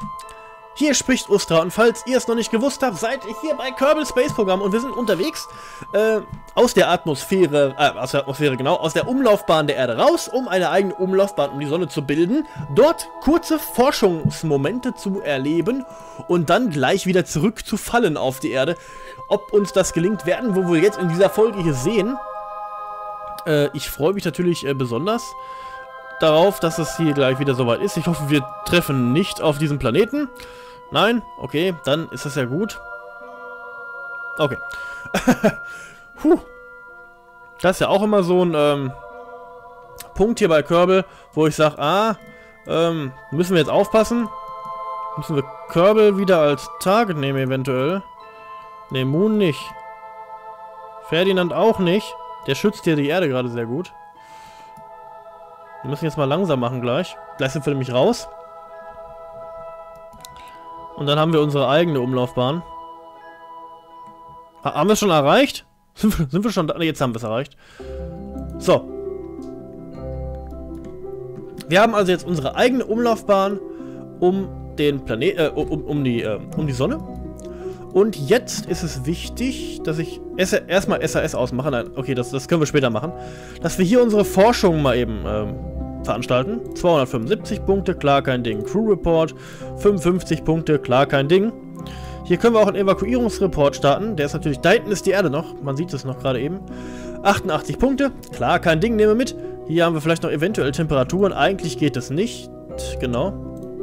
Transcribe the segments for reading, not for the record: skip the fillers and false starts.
Hier spricht Ustra und falls ihr es noch nicht gewusst habt, seid ihr hier bei Kerbal Space Program und wir sind unterwegs aus der Atmosphäre, genau, aus der Umlaufbahn der Erde raus, um eine eigene Umlaufbahn um die Sonne zu bilden, dort kurze Forschungsmomente zu erleben und dann gleich wieder zurückzufallen auf die Erde. Ob uns das gelingt, werden wir wohl jetzt in dieser Folge hier sehen. Ich freue mich natürlich besonders darauf, dass es hier gleich wieder soweit ist. Ich hoffe, wir treffen nicht auf diesem Planeten. Nein? Okay, dann ist das ja gut. Okay. Puh. Das ist ja auch immer so ein Punkt hier bei Kerbal, wo ich sage, müssen wir jetzt aufpassen? Müssen wir Kerbal wieder als Target nehmen eventuell? Ne, Moon nicht. Ferdinand auch nicht. Der schützt hier die Erde gerade sehr gut. Wir müssen jetzt mal langsam machen gleich. Gleich sind wir nämlich raus. Und dann haben wir unsere eigene Umlaufbahn. Haben wir es schon erreicht? Sind wir schon da? Ne, jetzt haben wir es erreicht. So. Wir haben also jetzt unsere eigene Umlaufbahn um den Planet, um die Sonne. Und jetzt ist es wichtig, dass ich erstmal SAS ausmache. Nein, okay, das können wir später machen. Dass wir hier unsere Forschung mal eben veranstalten. 275 Punkte, klar, kein Ding. Crew Report, 55 Punkte, klar, kein Ding. Hier können wir auch einen Evakuierungsreport starten. Der ist natürlich, da hinten ist die Erde noch. Man sieht es noch gerade eben. 88 Punkte, klar, kein Ding, nehmen wir mit. Hier haben wir vielleicht noch eventuell Temperaturen. Eigentlich geht es nicht. Genau.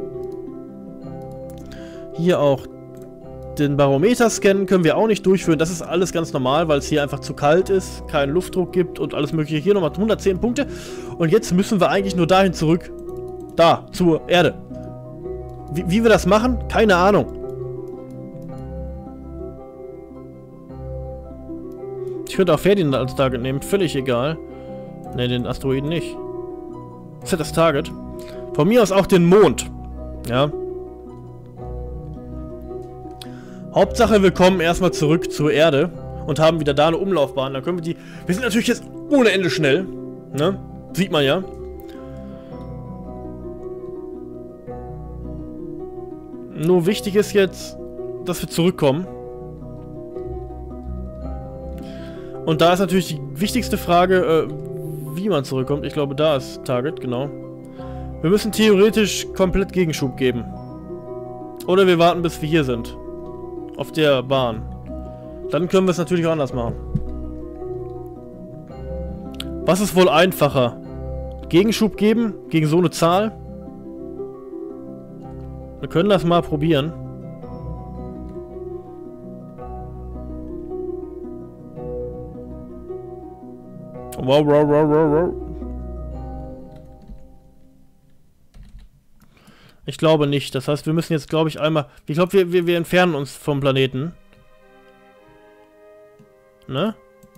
Hier auch den Barometer-Scan können wir auch nicht durchführen. Das ist alles ganz normal, weil es hier einfach zu kalt ist, keinen Luftdruck gibt und alles mögliche. Hier nochmal 110 Punkte. Und jetzt müssen wir eigentlich nur dahin zurück. Da, zur Erde. Wie wir das machen? Keine Ahnung. Ich könnte auch Ferdinand als Target nehmen. Völlig egal. Ne, den Asteroiden nicht. Set das Target. Von mir aus auch den Mond. Ja. Hauptsache, wir kommen erstmal zurück zur Erde und haben wieder da eine Umlaufbahn. Dann können wir die... Wir sind natürlich jetzt ohne Ende schnell. Ne? Sieht man ja. Nur wichtig ist jetzt, dass wir zurückkommen. Und da ist natürlich die wichtigste Frage, wie man zurückkommt. Ich glaube, da ist Target, genau. Wir müssen theoretisch komplett Gegenschub geben. Oder wir warten, bis wir hier sind. Auf der Bahn. Dann können wir es natürlich auch anders machen. Was ist wohl einfacher? Gegenschub geben gegen so eine Zahl? Wir können das mal probieren. Wow, wow, wow, wow, wow. Ich glaube nicht. Das heißt, wir müssen jetzt, glaube ich, einmal... Ich glaube, wir entfernen uns vom Planeten. Ne?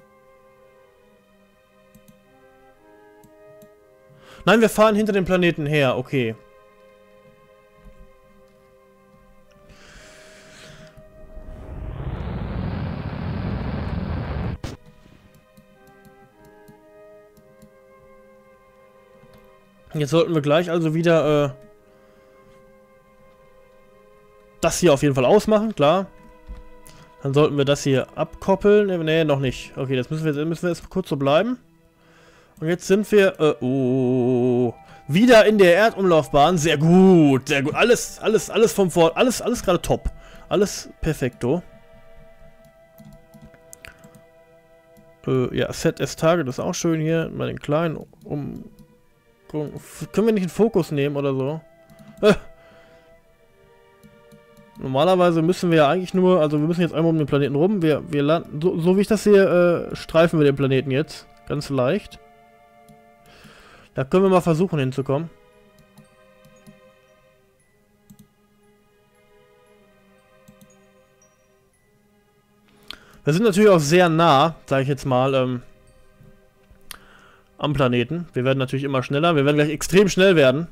Nein, wir fahren hinter dem Planeten her. Okay. Jetzt sollten wir gleich also wieder... das hier auf jeden Fall ausmachen, klar. Dann sollten wir das hier abkoppeln. Ne, noch nicht. Okay, das müssen wir jetzt kurz so bleiben. Und jetzt sind wir wieder in der Erdumlaufbahn. Sehr gut, sehr gut. Alles vom Fort. Alles gerade top. Alles perfekto. Ja, Set as Target ist auch schön hier. Mal den kleinen können wir nicht einen Fokus nehmen oder so? Normalerweise müssen wir ja eigentlich nur, also wir müssen jetzt einmal um den Planeten rum. Wir landen, so wie ich das sehe, streifen wir den Planeten jetzt. Ganz leicht. Da können wir mal versuchen hinzukommen. Wir sind natürlich auch sehr nah, sage ich jetzt mal, am Planeten. Wir werden natürlich immer schneller. Wir werden gleich extrem schnell werden.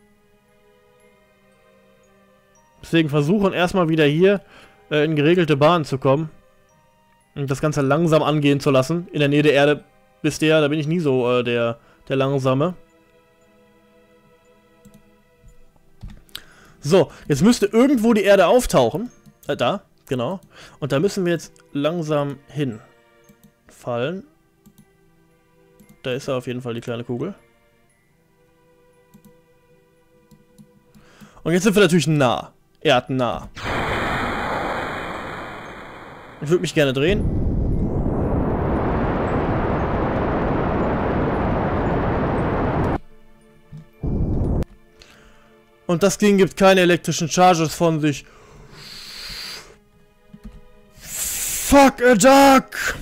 Deswegen versuchen erstmal wieder hier in geregelte Bahnen zu kommen. Und das Ganze langsam angehen zu lassen. In der Nähe der Erde wisst ihr ja, da bin ich nie so der Langsame. So, jetzt müsste irgendwo die Erde auftauchen. Da, genau. Und da müssen wir jetzt langsam hinfallen. Da ist er auf jeden Fall, die kleine Kugel. Und jetzt sind wir natürlich nah. Erdnah. Ich würde mich gerne drehen. Und das Ding gibt keine elektrischen Charges von sich. Fuck a duck!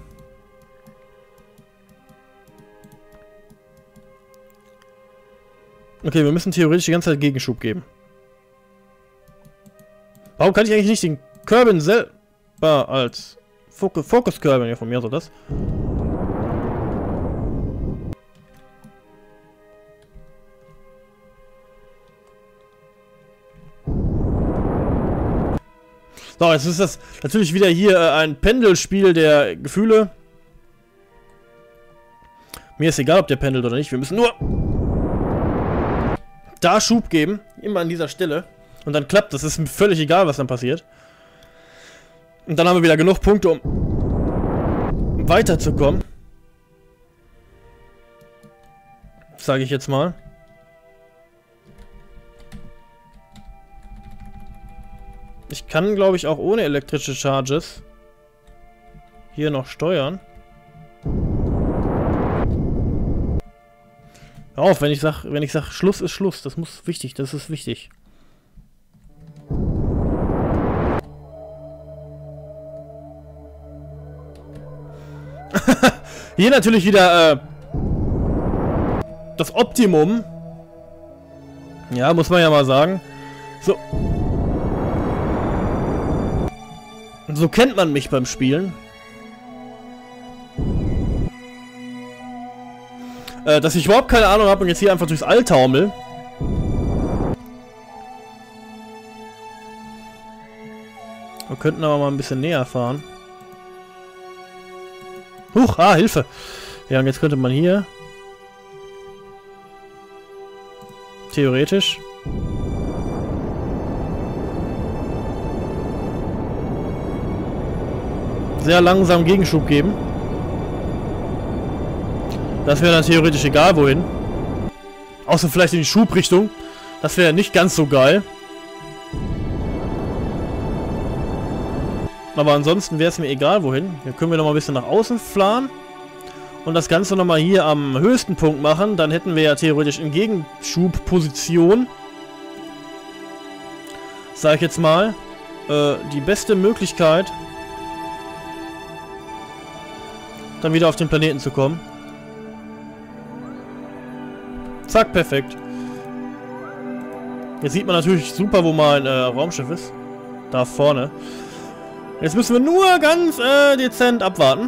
Okay, wir müssen theoretisch die ganze Zeit Gegenschub geben. Warum kann ich eigentlich nicht den Kerbin selber als Focus Kerbin, ja von mir so das? So, jetzt ist das natürlich wieder hier ein Pendelspiel der Gefühle. Mir ist egal, ob der pendelt oder nicht. Wir müssen nur da Schub geben. Immer an dieser Stelle. Und dann klappt das. Ist mir völlig egal, was dann passiert. Und dann haben wir wieder genug Punkte, um weiterzukommen. Sage ich jetzt mal. Ich kann, glaube ich, auch ohne elektrische Charges hier noch steuern. Hör auf, wenn ich sag, Schluss ist Schluss. Das muss wichtig, das ist wichtig. Hier natürlich wieder das Optimum. Ja, muss man ja mal sagen. So. So kennt man mich beim Spielen. Dass ich überhaupt keine Ahnung habe und jetzt hier einfach durchs All taumel. Wir könnten aber mal ein bisschen näher fahren. Huch, Hilfe! Ja, und jetzt könnte man hier theoretisch sehr langsam Gegenschub geben. Das wäre dann theoretisch egal wohin. Außer vielleicht in die Schubrichtung. Das wäre nicht ganz so geil. Aber ansonsten wäre es mir egal wohin. Hier können wir noch mal ein bisschen nach außen fahren. Und das Ganze noch mal hier am höchsten Punkt machen. Dann hätten wir ja theoretisch in Gegenschubposition, sag ich jetzt mal, die beste Möglichkeit, dann wieder auf den Planeten zu kommen. Zack, perfekt. Jetzt sieht man natürlich super, wo mein Raumschiff ist. Da vorne. Jetzt müssen wir nur ganz dezent abwarten.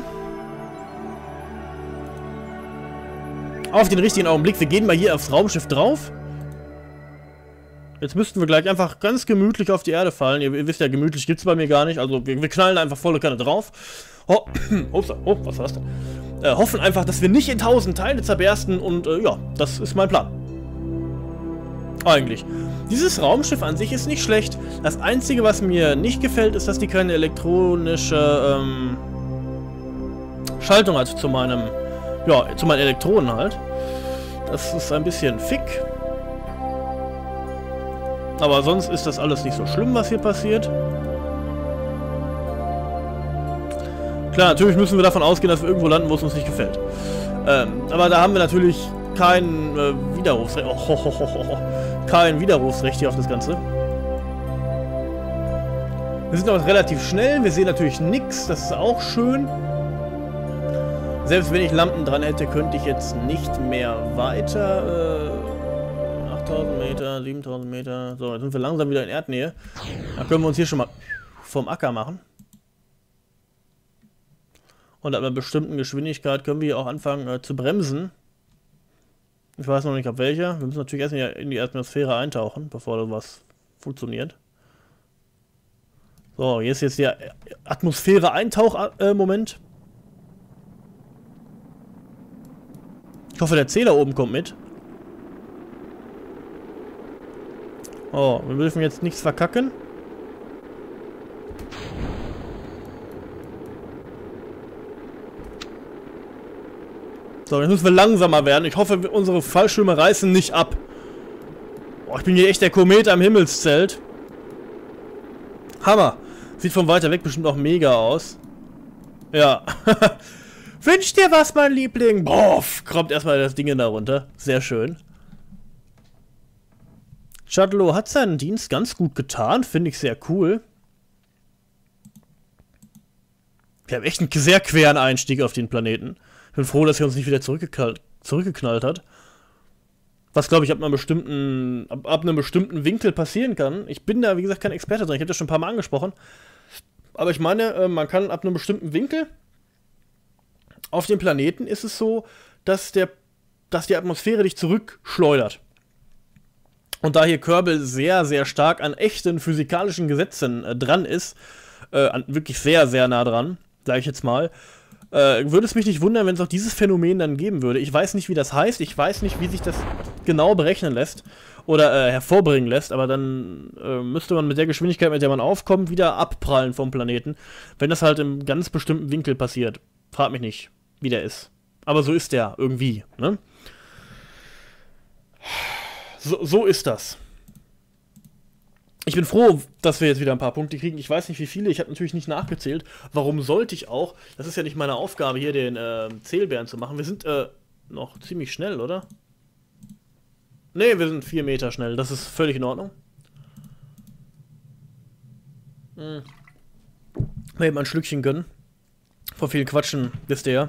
Auf den richtigen Augenblick. Wir gehen mal hier aufs Raumschiff drauf. Jetzt müssten wir gleich einfach ganz gemütlich auf die Erde fallen. Ihr wisst ja, gemütlich gibt es bei mir gar nicht. Also wir knallen einfach volle Kanne drauf. Oh, was war das denn? Hoffen einfach, dass wir nicht in 1000 Teile zerbersten und ja, das ist mein Plan. Eigentlich. Dieses Raumschiff an sich ist nicht schlecht. Das Einzige, was mir nicht gefällt, ist, dass die keine elektronische Schaltung hat zu meinem, ja, zu meinen Elektronen halt. Das ist ein bisschen fick. Aber sonst ist das alles nicht so schlimm, was hier passiert. Klar, natürlich müssen wir davon ausgehen, dass wir irgendwo landen, wo es uns nicht gefällt. Aber da haben wir natürlich kein Widerrufsrecht. Kein Widerrufsrecht hier auf das Ganze. Wir sind auch relativ schnell. Wir sehen natürlich nichts. Das ist auch schön. Selbst wenn ich Lampen dran hätte, könnte ich jetzt nicht mehr weiter. 8000 Meter, 7000 Meter. So, jetzt sind wir langsam wieder in Erdnähe. Da können wir uns hier schon mal vom Acker machen. Und ab einer bestimmten Geschwindigkeit können wir hier auch anfangen zu bremsen. Ich weiß noch nicht, ab welcher. Wir müssen natürlich erst in die Atmosphäre eintauchen, bevor da was funktioniert. So, hier ist jetzt der Atmosphäre-Eintauch-Moment. Ich hoffe, der Zähler oben kommt mit. Oh, wir dürfen jetzt nichts verkacken. So, jetzt müssen wir langsamer werden. Ich hoffe, unsere Fallschirme reißen nicht ab. Boah, ich bin hier echt der Komet am Himmelszelt. Hammer. Sieht von weiter weg bestimmt auch mega aus. Ja. Wünsch dir was, mein Liebling. Boah, kommt erstmal das Ding da runter. Sehr schön. Chadlow hat seinen Dienst ganz gut getan. Finde ich sehr cool. Wir haben echt einen sehr queren Einstieg auf den Planeten. Ich bin froh, dass er uns nicht wieder zurückgeknallt hat. Was, glaube ich, ab einem bestimmten Winkel passieren kann. Ich bin da, wie gesagt, kein Experte drin. Ich habe das schon ein paar Mal angesprochen. Aber ich meine, man kann ab einem bestimmten Winkel auf dem Planeten ist es so, dass die Atmosphäre dich zurückschleudert. Und da hier Kerbal sehr, sehr stark an echten physikalischen Gesetzen dran ist, wirklich sehr, sehr nah dran, sage ich jetzt mal, würde es mich nicht wundern, wenn es auch dieses Phänomen dann geben würde. Ich weiß nicht, wie das heißt, ich weiß nicht, wie sich das genau berechnen lässt oder hervorbringen lässt, aber dann müsste man mit der Geschwindigkeit, mit der man aufkommt, wieder abprallen vom Planeten, wenn das halt im ganz bestimmten Winkel passiert. Frag mich nicht, wie der ist. Aber so ist der irgendwie, ne? So ist das. Ich bin froh, dass wir jetzt wieder ein paar Punkte kriegen. Ich weiß nicht, wie viele. Ich habe natürlich nicht nachgezählt. Warum sollte ich auch? Das ist ja nicht meine Aufgabe, hier den Zählbären zu machen. Wir sind noch ziemlich schnell, oder? Ne, wir sind 4 Meter schnell. Das ist völlig in Ordnung. Mal eben ein Schlückchen gönnen. Vor viel Quatschen, wisst ihr ja.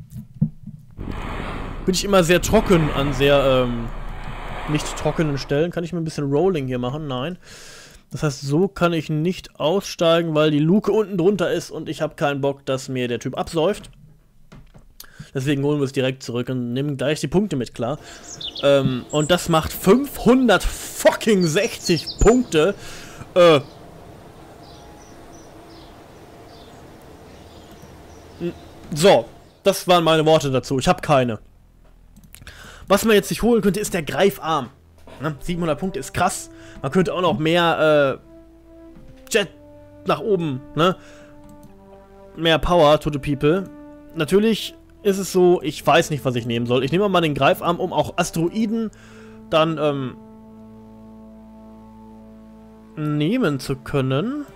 Bin ich immer sehr trocken an sehr nicht trockenen Stellen. Kann ich mir ein bisschen Rolling hier machen? Nein. Das heißt, so kann ich nicht aussteigen, weil die Luke unten drunter ist und ich habe keinen Bock, dass mir der Typ absäuft. Deswegen holen wir es direkt zurück und nehmen gleich die Punkte mit, klar. Und das macht 560 Punkte. So, das waren meine Worte dazu. Ich habe keine. Was man jetzt sich holen könnte, ist der Greifarm. Ne? 700 Punkte ist krass. Man könnte auch noch mehr Jet nach oben, ne? Mehr Power to the people. Natürlich ist es so, ich weiß nicht, was ich nehmen soll. Ich nehme mal den Greifarm, um auch Asteroiden dann nehmen zu können.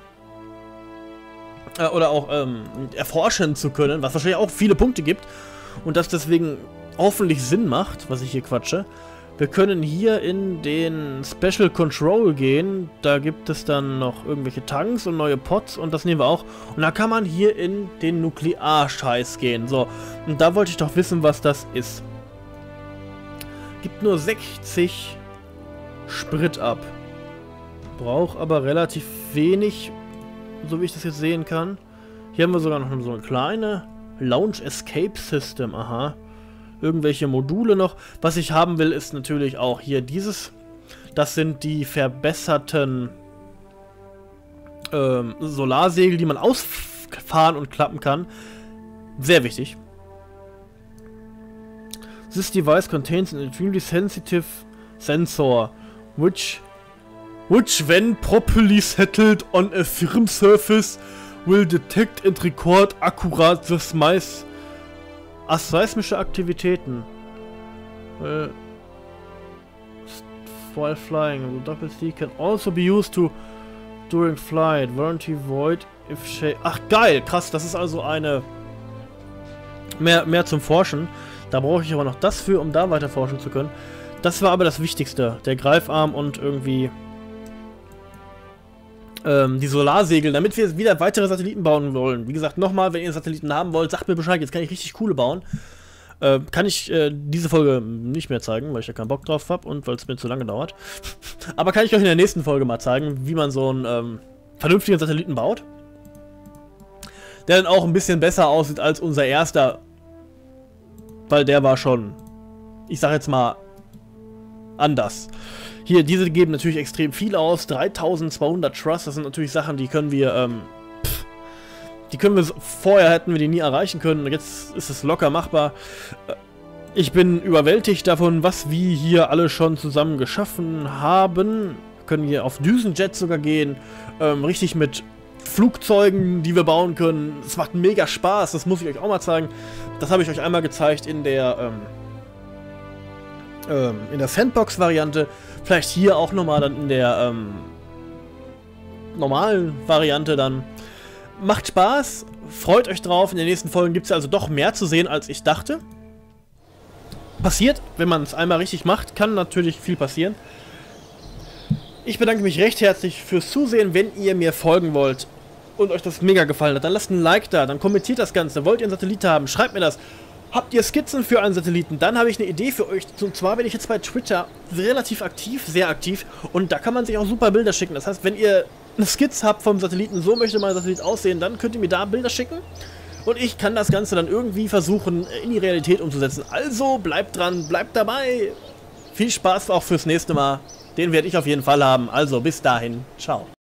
Oder auch erforschen zu können, was wahrscheinlich auch viele Punkte gibt. Und das deswegen hoffentlich Sinn macht, was ich hier quatsche. Wir können hier in den Special Control gehen. Da gibt es dann noch irgendwelche Tanks und neue Pods und das nehmen wir auch. Und da kann man hier in den Nuklearscheiß gehen. So, und da wollte ich doch wissen, was das ist. Gibt nur 60 Sprit ab. Braucht aber relativ wenig, so wie ich das jetzt sehen kann. Hier haben wir sogar noch so eine kleine Launch Escape System. Aha. Irgendwelche Module noch. Was ich haben will, ist natürlich auch hier dieses. Das sind die verbesserten Solarsegel, die man ausfahren und klappen kann. Sehr wichtig. This device contains an extremely sensitive sensor, which when properly settled on a firm surface will detect and record accurate the seismische Aktivitäten. While flying, the Doppel-C can also be used during flight. Warranty void if shade. Ach geil, krass, das ist also eine mehr zum Forschen. Da brauche ich aber noch das für, um da weiter forschen zu können. Das war aber das Wichtigste, der Greifarm und irgendwie die Solarsegel, damit wir wieder weitere Satelliten bauen wollen. Wie gesagt, nochmal, wenn ihr Satelliten haben wollt, sagt mir Bescheid, jetzt kann ich richtig coole bauen. Kann ich diese Folge nicht mehr zeigen, weil ich da keinen Bock drauf habe und weil es mir zu lange dauert. Aber kann ich euch in der nächsten Folge mal zeigen, wie man so einen vernünftigen Satelliten baut. Der dann auch ein bisschen besser aussieht als unser erster. Weil der war schon, ich sag jetzt mal, anders. Hier, diese geben natürlich extrem viel aus. 3200 Trust, das sind natürlich Sachen, die können wir, vorher hätten wir die nie erreichen können. Und jetzt ist es locker machbar. Ich bin überwältigt davon, was wir hier alle schon zusammen geschaffen haben. können hier auf Düsenjets sogar gehen, richtig mit Flugzeugen, die wir bauen können. Es macht mega Spaß, das muss ich euch auch mal zeigen. Das habe ich euch einmal gezeigt in der Sandbox-Variante. Vielleicht hier auch nochmal dann in der normalen Variante dann. Macht Spaß, freut euch drauf. In den nächsten Folgen gibt es also doch mehr zu sehen, als ich dachte. Passiert, wenn man es einmal richtig macht, kann natürlich viel passieren. Ich bedanke mich recht herzlich fürs Zusehen. Wenn ihr mir folgen wollt und euch das mega gefallen hat, dann lasst ein Like da, dann kommentiert das Ganze. Wollt ihr einen Satelliten haben, schreibt mir das. Habt ihr Skizzen für einen Satelliten, dann habe ich eine Idee für euch. Und zwar bin ich jetzt bei Twitter relativ aktiv, sehr aktiv. Und da kann man sich auch super Bilder schicken. Das heißt, wenn ihr eine Skizze habt vom Satelliten, so möchte mein Satellit aussehen, dann könnt ihr mir da Bilder schicken. Und ich kann das Ganze dann irgendwie versuchen, in die Realität umzusetzen. Also bleibt dran, bleibt dabei. Viel Spaß auch fürs nächste Mal. Den werde ich auf jeden Fall haben. Also bis dahin, ciao.